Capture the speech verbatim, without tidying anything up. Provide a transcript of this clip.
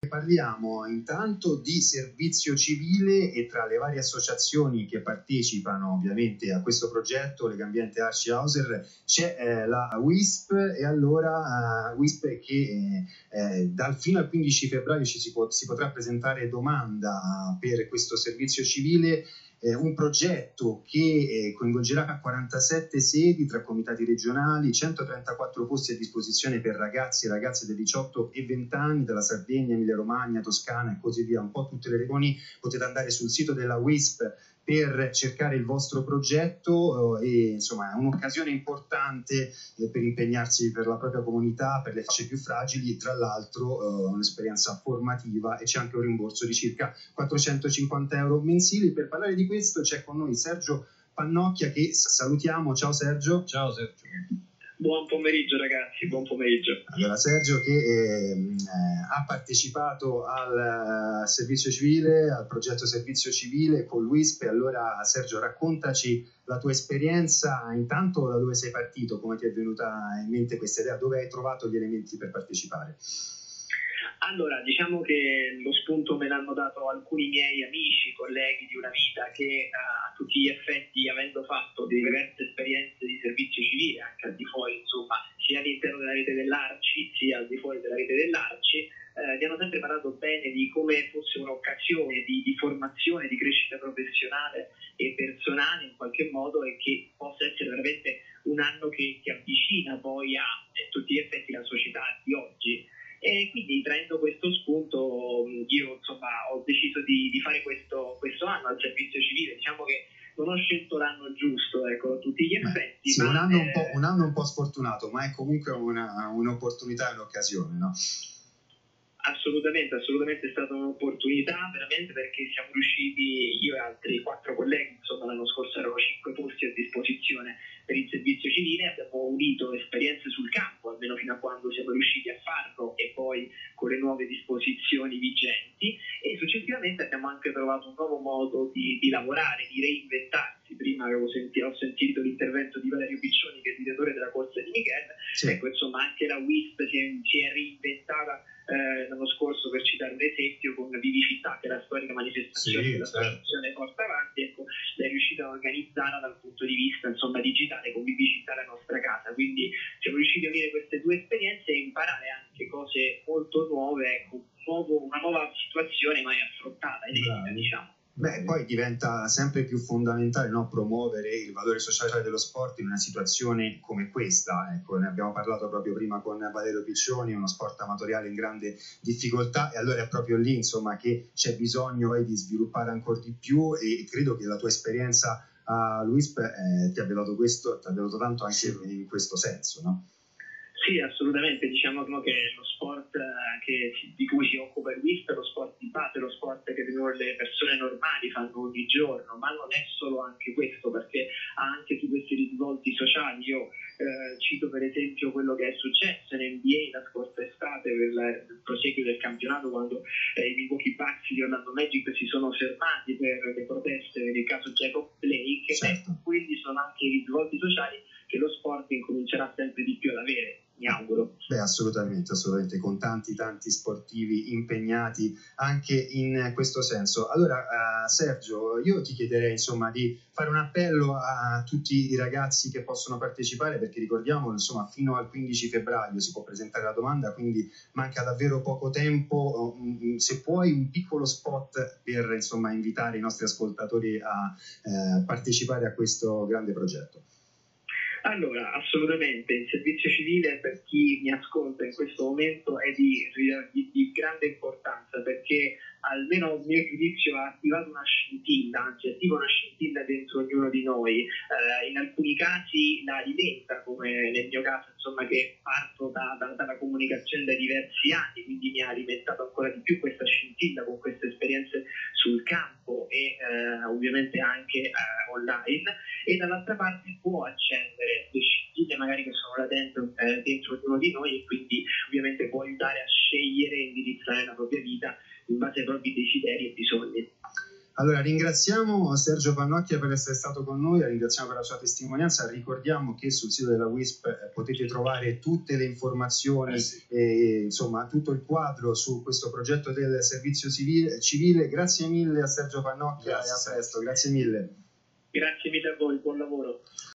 Parliamo intanto di servizio civile e tra le varie associazioni che partecipano ovviamente a questo progetto Legambiente Arci Hauser c'è eh, la W I S P e allora uh, W I S P che eh, eh, dal fino al quindici febbraio ci si, può, si potrà presentare domanda per questo servizio civile. Eh, un progetto che eh, coinvolgerà quarantasette sedi tra comitati regionali, centotrentaquattro posti a disposizione per ragazzi e ragazze dei diciotto e venti anni dalla Sardegna, Emilia Romagna, Toscana e così via, un po' tutte le regioni. Potete andare sul sito della W I S P per cercare il vostro progetto eh, e insomma è un'occasione importante eh, per impegnarsi per la propria comunità, per le fasce più fragili, tra l'altro eh, un'esperienza formativa e c'è anche un rimborso di circa quattrocentocinquanta euro mensili. Per parlare di questo c'è con noi Sergio Pannocchia che salutiamo. Ciao Sergio. Ciao Sergio. Buon pomeriggio ragazzi, buon pomeriggio. Allora Sergio che eh, ha partecipato al uh, servizio civile, al progetto servizio civile con l'W I S P. Allora Sergio, raccontaci la tua esperienza, intanto da dove sei partito, come ti è venuta in mente questa idea, dove hai trovato gli elementi per partecipare? Allora, diciamo che lo spunto me l'hanno dato alcuni miei amici, colleghi di una vita che uh, a tutti gli effetti, avendo fatto diverse esperienze di servizio civile, anche al di fuori, insomma, sia all'interno della rete dell'Arci, sia al di fuori della rete dell'Arci, eh, mi hanno sempre parlato bene di come fosse un'occasione di, di formazione, di crescita professionale e personale in qualche modo e che possa essere veramente un anno che, che avvicina poi a, a tutti gli effetti la società di oggi. E quindi traendo questo spunto io insomma ho deciso di, di fare questo, questo anno al servizio civile. Diciamo che non ho scelto l'anno giusto, ecco, a tutti gli effetti. Sì, ma un, anno è... un, po', un anno un po' sfortunato, ma è comunque una, un'opportunità e un'occasione, no? Assolutamente, assolutamente è stata un'opportunità veramente, perché siamo riusciti, io e altri quattro colleghi, insomma l'anno scorso erano cinque posti a disposizione per il servizio civile, abbiamo unito esperienze sul campo, almeno fino a quando siamo riusciti a farlo e poi con le nuove disposizioni vigenti, e successivamente abbiamo anche trovato un nuovo modo di, di lavorare, di reinventarsi. Prima avevo sentito, ho sentito l'intervento di Valerio Piccioni, che è il direttore della corsa di Michele, sì. Ecco, insomma anche la W I S P si è, si è reinventata Eh, l'anno scorso, per citare un esempio, con Vivicità, che è la storica manifestazione sì, che l'associazione certo. porta avanti, ecco, è riuscita a organizzarla dal punto di vista insomma digitale con Vivicità la nostra casa. Quindi siamo riusciti a unire queste due esperienze e imparare anche cose molto nuove, ecco, un nuovo, una nuova situazione mai affrontata, inedita, Bravi. diciamo. Beh, poi diventa sempre più fondamentale, no, promuovere il valore sociale dello sport in una situazione come questa. Ecco, ne abbiamo parlato proprio prima con Valerio Piccioni, uno sport amatoriale in grande difficoltà, e allora è proprio lì insomma che c'è bisogno eh, di sviluppare ancora di più, e credo che la tua esperienza a W I S P eh, ti abbia dato questo, ti abbia dato tanto anche in questo senso, no? Sì, assolutamente, diciamo che lo sport che, di cui si occupa il W I S P è lo sport di base, lo sport che le persone normali fanno ogni giorno, ma non è solo anche questo, perché ha anche tutti questi risvolti sociali. Io eh, cito per esempio quello che è successo in N B A la scorsa estate per il proseguio del campionato, quando eh, i Milwaukee Bucks di Orlando Magic si sono fermati per le proteste per il caso Jacob Blake, certo. E quelli sono anche i risvolti sociali che lo sport incomincerà sempre di più ad avere, mi auguro. Beh, assolutamente, assolutamente, con tanti tanti sportivi impegnati anche in questo senso. Allora, uh, Sergio, io ti chiederei insomma di fare un appello a tutti i ragazzi che possono partecipare, perché ricordiamo, insomma, fino al quindici febbraio si può presentare la domanda, quindi manca davvero poco tempo. Um, se puoi un piccolo spot per insomma invitare i nostri ascoltatori a uh, partecipare a questo grande progetto. Allora, assolutamente, il servizio civile per chi mi ascolta in questo momento è di, di, di grande importanza, perché almeno a mio giudizio ha attivato una scintilla, anzi attiva una scintilla dentro ognuno di noi, eh, in alcuni casi la alimenta, come nel mio caso insomma, che parto da, da, dalla comunicazione da diversi anni, quindi mi ha alimentato ancora di più questa scintilla con queste esperienze sul campo e eh, ovviamente anche eh, online, e dall'altra parte può accendere le scintille magari che sono là dentro, eh, dentro ognuno di noi, e quindi ovviamente può aiutare a scegliere e indirizzare la propria vita in base ai propri desideri e bisogni. Allora, ringraziamo Sergio Pannocchia per essere stato con noi, la ringraziamo per la sua testimonianza. Ricordiamo che sul sito della WISP eh, potete trovare tutte le informazioni, eh sì. e, insomma, tutto il quadro su questo progetto del servizio civile. civile. Grazie mille a Sergio Pannocchia. Grazie, e a presto, grazie mille. Grazie mille a voi, buon lavoro.